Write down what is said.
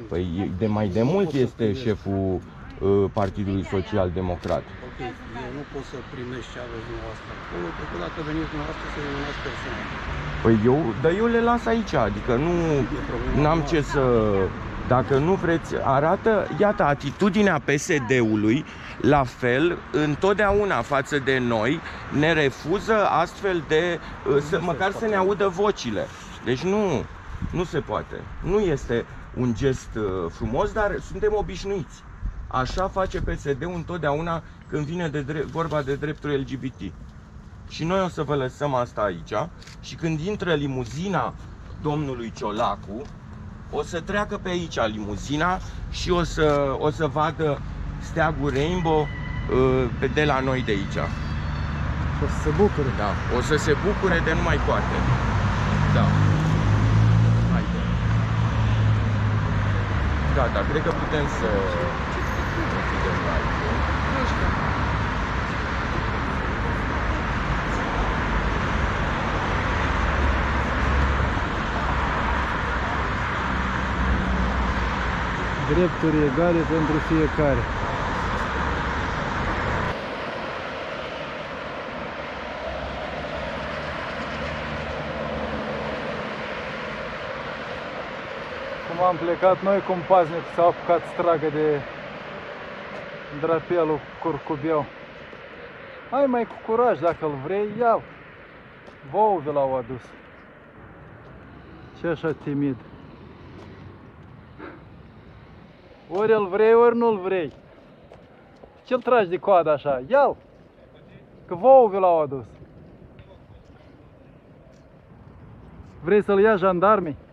Păi de mai de mult este șeful Partidului Social Democrat. Ok, eu nu pot să primesc ce aveți dumneavoastră acolo, decât dacă veniți dumneavoastră să reuniați personal. Păi dar eu le las aici, adică nu am ce să... Dacă nu vreți, arată, iată, atitudinea PSD-ului, la fel, întotdeauna față de noi, ne refuză astfel de, măcar să ne audă vocile. Deci nu se poate. Nu este un gest frumos, dar suntem obișnuiți. Așa face PSD-ul întotdeauna când vine vorba de drepturi LGBT. Și noi o să vă lăsăm asta aici și când intră limuzina domnului Ciolacu, o să treacă pe aici limuzina și o să vadă steagul Rainbow de la noi de aici. Și o să se bucure. Da, o să se bucure de nu mai poate. Da. Haide. Gata, cred că putem să închidem live-ul. Nu știu. Drepturi egale pentru fiecare. Cum am plecat noi, cum paznic s-au apucat să tragă de drapelul curcubiu. Hai mai cu curaj, dacă îl vrei, ia-l. Vouă de l-au adus. Ce așa timid? Ori îl vrei, ori nu-l vrei. Ce-l tragi de coadă așa? Ia-l! Că vouă vi l-au adus. Vrei să-l ia jandarmii?